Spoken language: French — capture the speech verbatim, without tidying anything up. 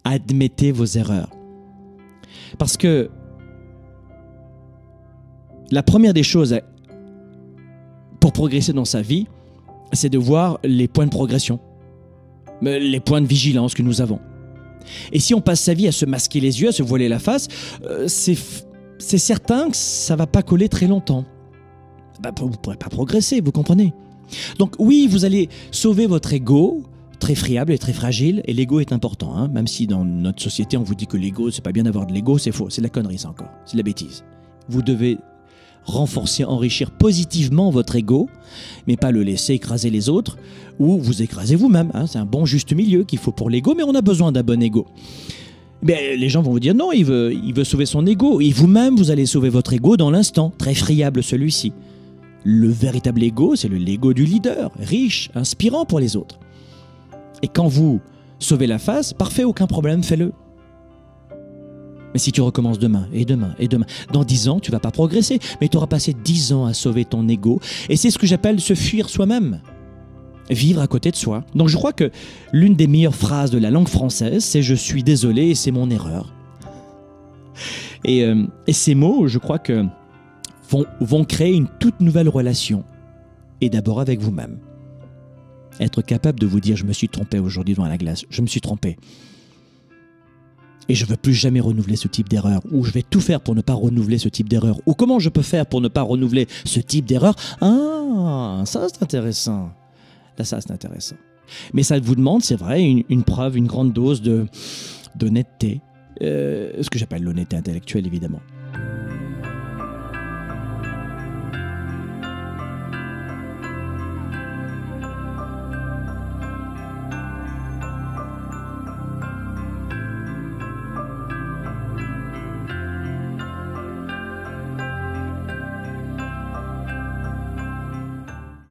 Admettez vos erreurs. Parce que la première des choses pour progresser dans sa vie, c'est de voir les points de progression, les points de vigilance que nous avons. Et si on passe sa vie à se masquer les yeux, à se voiler la face, euh, c'est, c'est certain que ça ne va pas coller très longtemps. Bah, vous ne pourrez pas progresser, vous comprenez? Donc oui, vous allez sauver votre ego, très friable et très fragile, et l'ego est important, hein, même si dans notre société on vous dit que l'ego, c'est pas bien d'avoir de l'ego, c'est faux, c'est de la connerie ça encore, c'est de la bêtise. Vous devez renforcer, enrichir positivement votre ego, mais pas le laisser écraser les autres, ou vous écraser vous-même, hein, c'est un bon juste milieu qu'il faut pour l'ego, mais on a besoin d'un bon ego. Mais les gens vont vous dire non, il veut, il veut sauver son ego, et vous-même vous allez sauver votre ego dans l'instant, très friable celui-ci. Le véritable ego, c'est le l'ego du leader, riche, inspirant pour les autres. Et quand vous sauvez la face, parfait, aucun problème, fais-le. Mais si tu recommences demain, et demain, et demain, dans dix ans, tu ne vas pas progresser, mais tu auras passé dix ans à sauver ton ego. Et c'est ce que j'appelle se fuir soi-même. Vivre à côté de soi. Donc je crois que l'une des meilleures phrases de la langue française, c'est « je suis désolé et c'est mon erreur ». Et, euh, et ces mots, je crois que vont, vont créer une toute nouvelle relation. Et d'abord avec vous-même. Être capable de vous dire « je me suis trompé aujourd'hui devant la glace, je me suis trompé ». Et je ne veux plus jamais renouveler ce type d'erreur, ou je vais tout faire pour ne pas renouveler ce type d'erreur, ou comment je peux faire pour ne pas renouveler ce type d'erreur. Ah, ça c'est intéressant. Là, ça c'est intéressant. Mais ça vous demande, c'est vrai, une, une preuve, une grande dose de, d'honnêteté, euh, ce que j'appelle l'honnêteté intellectuelle évidemment.